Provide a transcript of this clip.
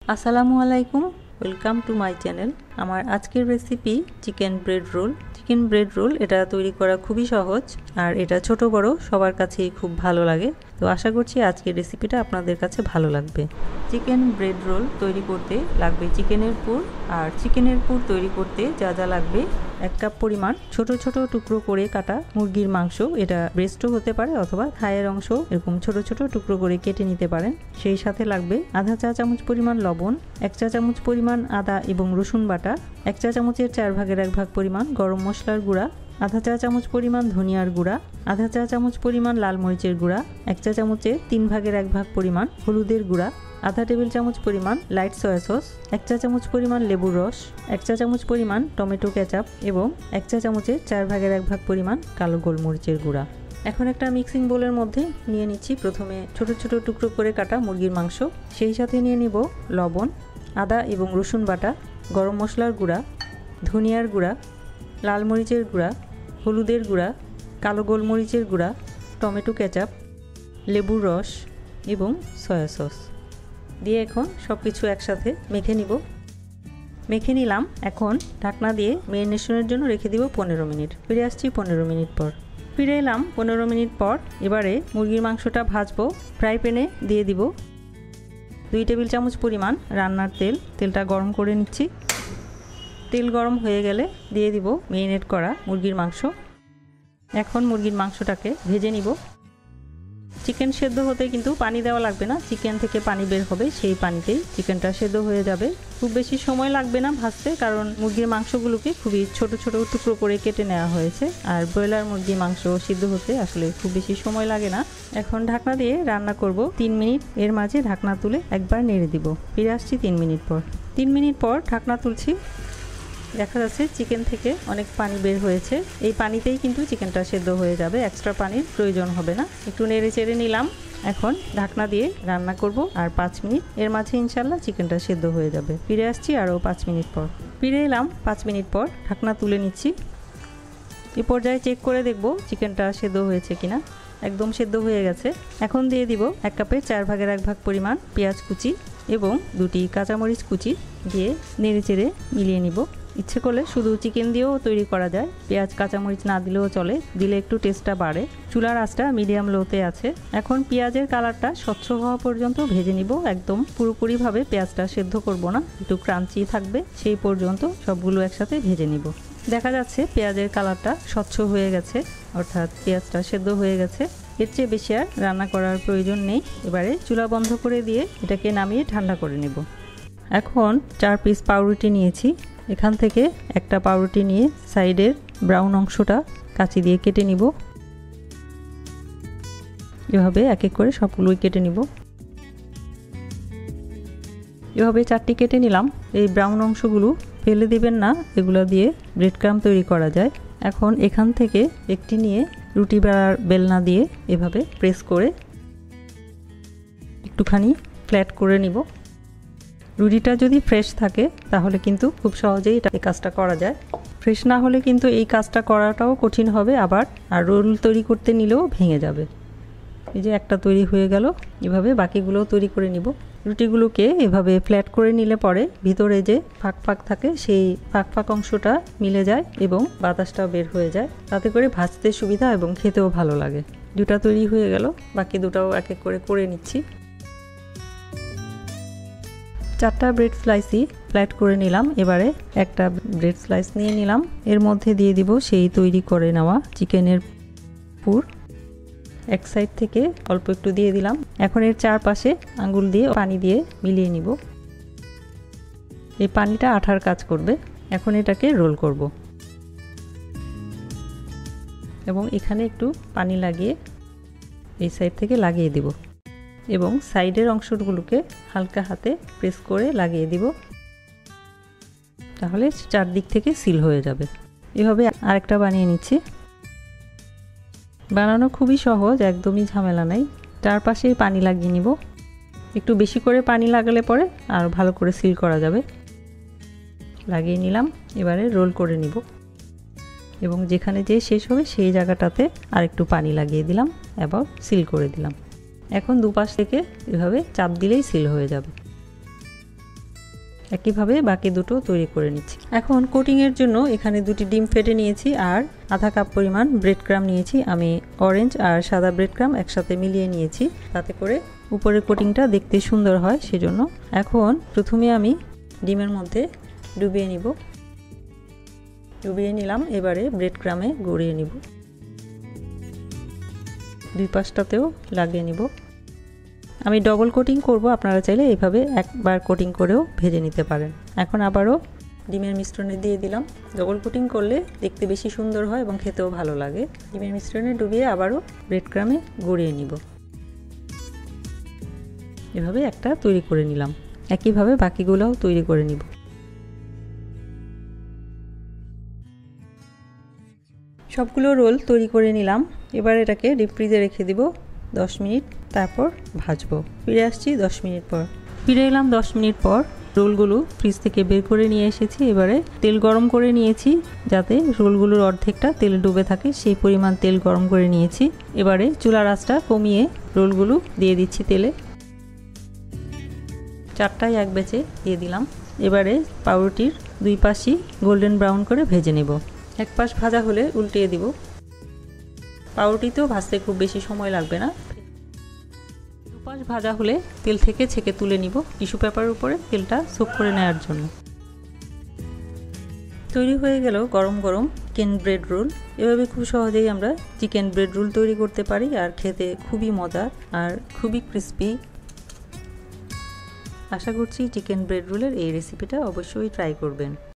আসসালামু আলাইকুম, welcome to my channel. আমার আজকের recipe chicken bread roll. Chicken bread roll এটা তৈরি করা খুবই সহজ, আর এটা ছোট বড় সবার কাছেই খুব ভালো লাগে। তো আশা করছি আজকের রেসিপিটা আপনাদের কাছে ভালো লাগবে। চিকেন ব্রেড রোল তৈরি করতে লাগবে চিকেনের পুর, আর চিকেনের পুর তৈরি করতে যা যা লাগবে: 1 কাপ পরিমাণ ছোট ছোট টুকরো করে কাটা মুরগির মাংস, এটা ব্রেস্টও হতে পারে অথবা থাইয়ের অংশ, এরকম ছোট ছোট টুকরো করে কেটে নিতে পারেন। সেই সাথে লাগবে আধা চা চামচ পরিমাণ লবণ, 1 চা চামচ পরিমাণ আদা এবং রসুন বাটা, 1 চা চামচের 4 ভাগের 1 ভাগ পরিমাণ গরম মশলার গুঁড়া, আধা চা চামচ পরিমাণ ধনিয়ার গুঁড়া, আধা চা চামচ পরিমাণ লাল মরিচের গুঁড়া, 1 চা চামচের 3 ভাগের 1 ভাগ পরিমাণ হলুদের গুঁড়া, আধা টেবিল চামচ পরিমাণ লাইট সয়া সস, 1 চা চামচ পরিমাণ লেবুর রস, 1 চা চামচ পরিমাণ টমেটো কেচাপ এবং 1 চা চামচের 4 ভাগের 1 ভাগ পরিমাণ কালো গোলমরিচের গুঁড়া। এখন একটা মিক্সিং বোলের মধ্যে নিয়ে নিচ্ছি প্রথমে ছোট ছোট টুকরো করে কাটা মুরগির মাংস, সেই সাথে নিয়ে নিব লবণ, আদা এবং রসুন বাটা, গরম মশলার গুঁড়া, ধনিয়ার গুঁড়া, লাল মরিচের গুঁড়া, হলুদের গুঁড়া, কালো গোলমরিচের গুঁড়া, টমেটো কেচাপ, লেবুর রস এবং সয়া সস দিয়ে এখন সব কিছু একসাথে মেখে নিলাম। এখন ঢাকনা দিয়ে ম্যারিনেশনের জন্য রেখে দিব 15 মিনিট। ফিরে আসছি 15 মিনিট পর। ফিরে এলাম 15 মিনিট পর। এবারে মুরগির মাংসটা ভাজবো। ফ্রাই প্যানে দিয়ে দিব 2 টেবিল চামচ পরিমাণ রান্নার তেল। তেলটা গরম করে নিচ্ছি। তেল গরম হয়ে গেলে দিয়ে দিব ম্যারিনেট করা মুরগির মাংস। এখন মুরগির মাংসটাকে ভেজে নিব। চিকেন সেদ্ধ হতে কিন্তু পানি দেওয়া লাগবে না, চিকেন থেকে পানি বের হবে, সেই পানিতেই চিকেনটা সেদ্ধ হয়ে যাবে। খুব বেশি সময় লাগবে না ভাজতে, কারণ মুরগির মাংসগুলোকে খুবই ছোট ছোট টুকরো করে কেটে নেওয়া হয়েছে, আর ব্রয়লার মুরগির মাংস সিদ্ধ হতে আসলে খুব বেশি সময় লাগে না। এখন ঢাকনা দিয়ে রান্না করব 3 মিনিট। এর মাঝে ঢাকনা তুলে একবার নেড়ে দিব। ফিরে আসছি 3 মিনিট পর। 3 মিনিট পর ঢাকনা তুলছি। দেখা যাচ্ছে চিকেন থেকে অনেক পানি বের হয়েছে। এই পানিতেই কিন্তু চিকেনটা সেদ্ধ হয়ে যাবে, এক্সট্রা পানির প্রয়োজন হবে না। একটু নেড়ে চেড়ে নিলাম। এখন ঢাকনা দিয়ে রান্না করব আর 5 মিনিট। এর মাঝে ইনশাল্লাহ চিকেনটা সেদ্ধ হয়ে যাবে। ফিরে আসছি আরও 5 মিনিট পর। ফিরে এলাম 5 মিনিট পর। ঢাকনা তুলে নিচ্ছি। এই পর্যায়ে চেক করে দেখব চিকেনটা সেদ্ধ হয়েছে কিনা। একদম সেদ্ধ হয়ে গেছে। এখন দিয়ে দিব 1 কাপের 4 ভাগের 1 ভাগ পরিমাণ পেঁয়াজ কুচি এবং 2টি কাঁচামরিচ কুচি দিয়ে নেড়ে চেড়ে মিলিয়ে নিব। ইচ্ছে করলে শুধু চিকেন দিয়েও তৈরি করা যায়, পেঁয়াজ কাঁচামরিচ না দিলেও চলে, দিলে একটু টেস্টটা বাড়ে। চুলার আঁচটা মিডিয়াম লোতে আছে। এখন পেঁয়াজের কালারটা স্বচ্ছ হওয়া পর্যন্ত ভেজে নিব। একদম পুরোপুরিভাবে পেঁয়াজটা সেদ্ধ করব না, একটু ক্রাঞ্চি থাকবে, সেই পর্যন্ত সবগুলো একসাথে ভেজে নিব। দেখা যাচ্ছে পেঁয়াজের কালারটা স্বচ্ছ হয়ে গেছে, অর্থাৎ পেঁয়াজটা সেদ্ধ হয়ে গেছে। এর চেয়ে বেশি আর রান্না করার প্রয়োজন নেই। এবারে চুলা বন্ধ করে দিয়ে এটাকে নামিয়ে ঠান্ডা করে নেব। এখন 4 পিস পাউরুটি নিয়েছি। এখান থেকে একটা পাউরুটি নিয়ে সাইডের ব্রাউন অংশটা কাঁচি দিয়ে কেটে নিব। এভাবে এক এক করে সবগুলোই কেটে নিব। এভাবে 4টি কেটে নিলাম। এই ব্রাউন অংশগুলো ফেলে দিবেন না, এগুলো দিয়ে ব্রেড ক্রাম্ব তৈরি করা যায়। এখন এখান থেকে একটি নিয়ে রুটি বেলার বেলনা দিয়ে এভাবে প্রেস করে একটুখানি ফ্ল্যাট করে নিব। রুটিটা যদি ফ্রেশ থাকে তাহলে কিন্তু খুব সহজেই এই কাজটা করা যায়। ফ্রেশ না হলে কিন্তু এই কাজটা করাটাও কঠিন হবে, আবার আর রোল তৈরি করতে নিলেও ভেঙে যাবে। এই যে একটা তৈরি হয়ে গেল, এভাবে বাকিগুলোও তৈরি করে নিব। রুটিগুলোকে এভাবে ফ্ল্যাট করে নিলে পরে ভিতরে যে ফাঁক ফাঁক থাকে সেই ফাঁক ফাঁক অংশটা মিলে যায় এবং বাতাসটাও বের হয়ে যায়, তাতে করে ভাজতে সুবিধা এবং খেতেও ভালো লাগে। 2টা তৈরি হয়ে গেল, বাকি 2টাও এক এক করে নিচ্ছি। 4টা ব্রেড স্লাইসই ফ্ল্যাট করে নিলাম। এবারে একটা ব্রেড স্লাইস নিয়ে নিলাম। এর মধ্যে দিয়ে দিব সেই তৈরি করে নেওয়া চিকেনের পুর। এক সাইড থেকে অল্প একটু দিয়ে দিলাম। এখন এর চারপাশে আঙ্গুল দিয়ে পানি দিয়ে মিলিয়ে নিব। এই পানিটা আঠার কাজ করবে। এখন এটাকে রোল করব এবং এখানে একটু পানি লাগিয়ে এই সাইড থেকে লাগিয়ে দিব এবং সাইডের অংশগুলোকে হালকা হাতে প্রেস করে লাগিয়ে দিব, তাহলে চারদিক থেকে সিল হয়ে যাবে। এভাবে আরেকটা বানিয়ে নিচ্ছি। বানানো খুবই সহজ, একদমই ঝামেলা নাই। চারপাশেই পানি লাগিয়ে নিব। একটু বেশি করে পানি লাগালে পরে আর ভালো করে সিল করা যাবে। লাগিয়ে নিলাম। এবারে রোল করে নিব এবং যেখানে যে শেষ হবে সেই জায়গাটাতে আরেকটু পানি লাগিয়ে দিলাম, এবার সিল করে দিলাম। এখন দুপাশ থেকে এভাবে চাপ দিলেই সিল হয়ে যাবে। একইভাবে বাকি দুটো তৈরি করে নিচ্ছি। এখন কোটিংয়ের জন্য এখানে দুটি ডিম ফেটে নিয়েছি আর আধা কাপ পরিমাণ ব্রেড ক্রাম নিয়েছি। আমি অরেঞ্জ আর সাদা ব্রেড ক্রাম একসাথে মিলিয়ে নিয়েছি, তাতে করে উপরের কোটিংটা দেখতে সুন্দর হয় সেজন্য। এখন প্রথমে আমি ডিমের মধ্যে ডুবিয়ে নিব। ডুবিয়ে নিলাম, এবারে ব্রেড ক্রামে গড়িয়ে নিব। দুই পাশটাতেও লাগিয়ে নিব। আমি ডবল কোটিং করব, আপনারা চাইলে এইভাবে একবার কোটিং করেও ভেজে নিতে পারেন। এখন আবারও ডিমের মিশ্রণে দিয়ে দিলাম। ডবল কোটিং করলে দেখতে বেশি সুন্দর হয় এবং খেতেও ভালো লাগে। ডিমের মিশ্রণে ডুবিয়ে আবারও ব্রেড ক্রামে গড়িয়ে নিব। এভাবে একটা তৈরি করে নিলাম। একইভাবে বাকিগুলোও তৈরি করে নিব। সবগুলো রোল তৈরি করে নিলাম। এবার এটাকে ডিপ ফ্রিজে রেখে দিব 10 মিনিট, তারপর ভাজবো। ফিরে আসছি 10 মিনিট পর। ফিরে এলাম 10 মিনিট পর। রোলগুলো ফ্রিজ থেকে বের করে নিয়ে এসেছি। এবারে তেল গরম করে নিয়েছি, যাতে রোলগুলোর অর্ধেকটা তেলে ডুবে থাকে সেই পরিমাণ তেল গরম করে নিয়েছি। এবারে চুলার আঁচটা কমিয়ে রোলগুলো দিয়ে দিচ্ছি তেলে। 4টায় এক ব্যাচে দিয়ে দিলাম। এবারে পাউরুটির দুই পাশই গোল্ডেন ব্রাউন করে ভেজে নেব। এক পাশ ভাজা হলে উল্টিয়ে দিব। পাউরুটিতেও ভাজতে খুব বেশি সময় লাগবে না। দুপাশ ভাজা হলে তেল থেকে ছেঁকে তুলে নিব, টিস্যু পেপারের উপরে তেলটা সোক করে নেওয়ার জন্য। তৈরি হয়ে গেল গরম গরম চিকেন ব্রেড রোল। এভাবে খুব সহজেই আমরা চিকেন ব্রেড রোল তৈরি করতে পারি, আর খেতে খুবই মজার আর খুবই ক্রিস্পি। আশা করছি চিকেন ব্রেড রোলের এই রেসিপিটা অবশ্যই ট্রাই করবেন।